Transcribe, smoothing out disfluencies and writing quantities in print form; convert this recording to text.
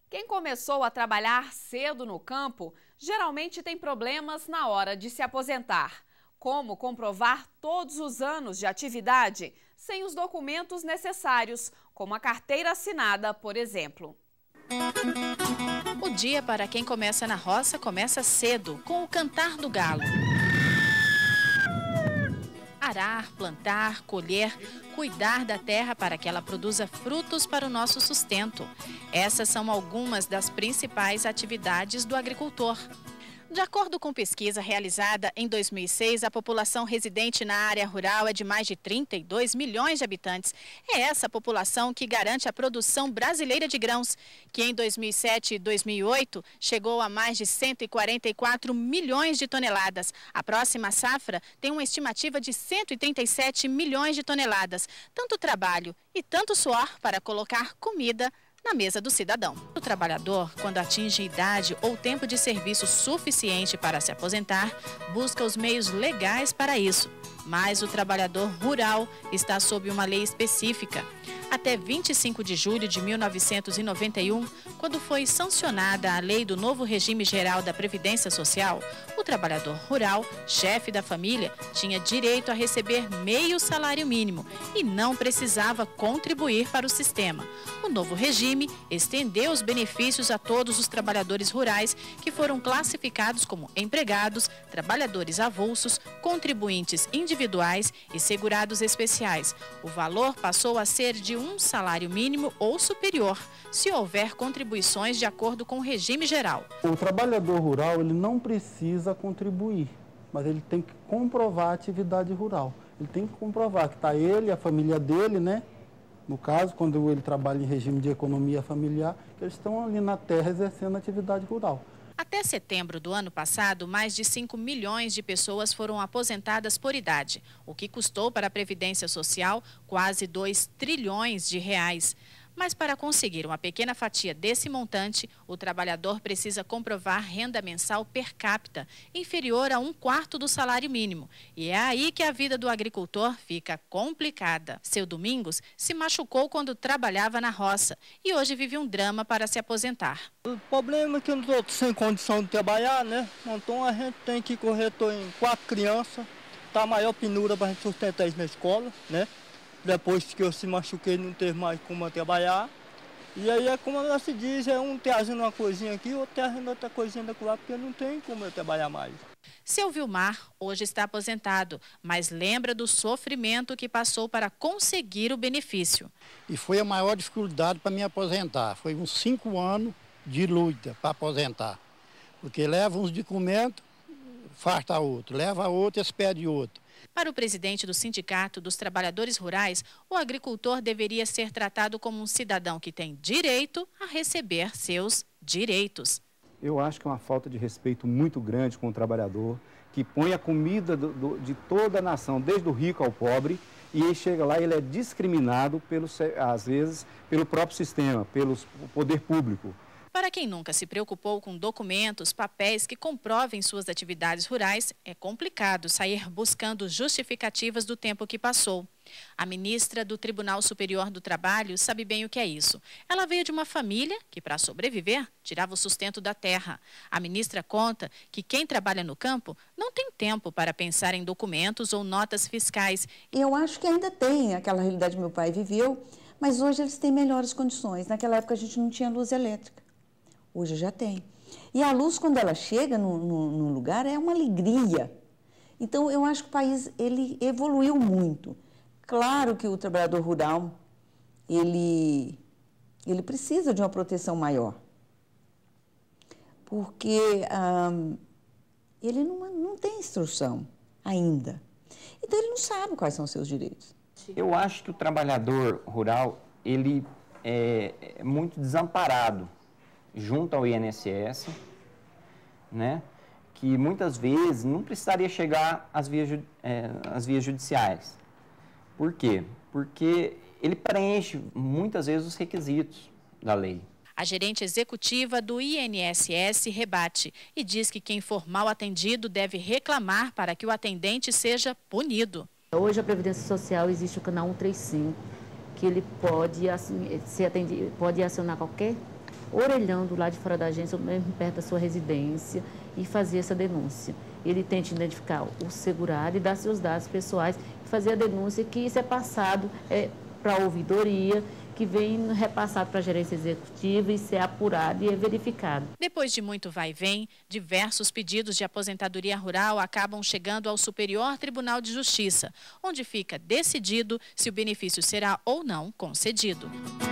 Quem começou a trabalhar cedo no campo geralmente tem problemas na hora de se aposentar. Como comprovar todos os anos de atividade sem os documentos necessários, como a carteira assinada, por exemplo. O dia para quem começa na roça começa cedo, com o cantar do galo. Arar, plantar, colher, cuidar da terra para que ela produza frutos para o nosso sustento. Essas são algumas das principais atividades do agricultor. De acordo com pesquisa realizada em 2006, a população residente na área rural é de mais de 32 milhões de habitantes. É essa população que garante a produção brasileira de grãos, que em 2007 e 2008 chegou a mais de 144 milhões de toneladas. A próxima safra tem uma estimativa de 137 milhões de toneladas. Tanto trabalho e tanto suor para colocar comida na mesa do cidadão. O trabalhador, quando atinge idade ou tempo de serviço suficiente para se aposentar, busca os meios legais para isso. Mas o trabalhador rural está sob uma lei específica. Até 25 de julho de 1991, quando foi sancionada a lei do novo regime geral da Previdência Social, o trabalhador rural, chefe da família, tinha direito a receber meio salário mínimo e não precisava contribuir para o sistema. O novo regime estendeu os benefícios a todos os trabalhadores rurais que foram classificados como empregados, trabalhadores avulsos, contribuintes individuais e segurados especiais. O valor passou a ser de um salário mínimo ou superior, se houver contribuições de acordo com o regime geral. O trabalhador rural ele não precisa contribuir, mas ele tem que comprovar a atividade rural. Ele tem que comprovar que está ele e a família dele, né? No caso, quando ele trabalha em regime de economia familiar, que eles estão ali na terra exercendo atividade rural. Até setembro do ano passado, mais de 5 milhões de pessoas foram aposentadas por idade, o que custou para a Previdência Social quase 2 trilhões de reais. Mas para conseguir uma pequena fatia desse montante, o trabalhador precisa comprovar renda mensal per capita, inferior a 1/4 do salário mínimo. E é aí que a vida do agricultor fica complicada. Seu Domingos se machucou quando trabalhava na roça e hoje vive um drama para se aposentar. O problema é que eu não estou sem condição de trabalhar, né? Então a gente tem que correr, estou em 4 crianças, tá a maior penura para a gente sustentar eles na escola, né? Depois que eu se machuquei, não teve mais como trabalhar. E aí é como ela se diz, é um trazendo uma coisinha aqui, outro trazendo outra coisinha daquela, porque não tem como eu trabalhar mais. Seu Vilmar hoje está aposentado, mas lembra do sofrimento que passou para conseguir o benefício. E foi a maior dificuldade para me aposentar. Foi uns 5 anos de luta para aposentar. Porque leva uns documentos, farta outro, leva outro e expede outro. Para o presidente do Sindicato dos Trabalhadores Rurais, o agricultor deveria ser tratado como um cidadão que tem direito a receber seus direitos. Eu acho que é uma falta de respeito muito grande com o trabalhador, que põe a comida de toda a nação, desde o rico ao pobre, e ele chega lá e ele é discriminado, às vezes, pelo próprio sistema, pelo poder público. Para quem nunca se preocupou com documentos, papéis que comprovem suas atividades rurais, é complicado sair buscando justificativas do tempo que passou. A ministra do Tribunal Superior do Trabalho sabe bem o que é isso. Ela veio de uma família que, para sobreviver, tirava o sustento da terra. A ministra conta que quem trabalha no campo não tem tempo para pensar em documentos ou notas fiscais. Eu acho que ainda tem aquela realidade que meu pai viveu, mas hoje eles têm melhores condições. Naquela época a gente não tinha luz elétrica. Hoje já tem. E a luz, quando ela chega num lugar, é uma alegria. Então, eu acho que o país ele evoluiu muito. Claro que o trabalhador rural, ele precisa de uma proteção maior. Porque ele não tem instrução ainda. Então, ele não sabe quais são os seus direitos. Eu acho que o trabalhador rural, ele é muito desamparado junto ao INSS, né, que muitas vezes não precisaria chegar às vias judiciais. Por quê? Porque ele preenche muitas vezes os requisitos da lei. A gerente executiva do INSS rebate e diz que quem for mal atendido deve reclamar para que o atendente seja punido. Hoje a Previdência Social existe o canal 135, que ele pode acionar qualquer orelhando lá de fora da agência, ou mesmo perto da sua residência, e fazer essa denúncia. Ele tenta identificar o segurado e dar seus dados pessoais e fazer a denúncia, que isso é passado para a ouvidoria, que vem repassado para a gerência executiva e ser apurado e verificado. Depois de muito vai e vem, diversos pedidos de aposentadoria rural acabam chegando ao Superior Tribunal de Justiça, onde fica decidido se o benefício será ou não concedido.